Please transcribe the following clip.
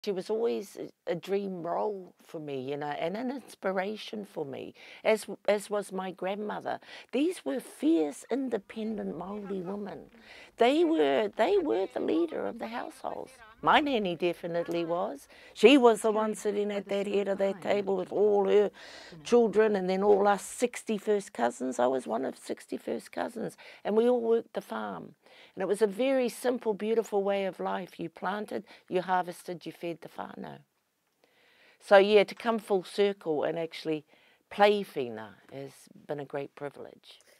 She was always a dream role for me, you know, and an inspiration for me, as was my grandmother. These were fierce, independent Māori women. They were the leader of the households. My nanny definitely was. She was the one sitting at that head of that table with all her children and then all us 61st cousins. I was one of 61st cousins, and we all worked the farm. And it was a very simple, beautiful way of life. You planted, you harvested, you fed the whānau. So yeah, to come full circle and actually play whina has been a great privilege.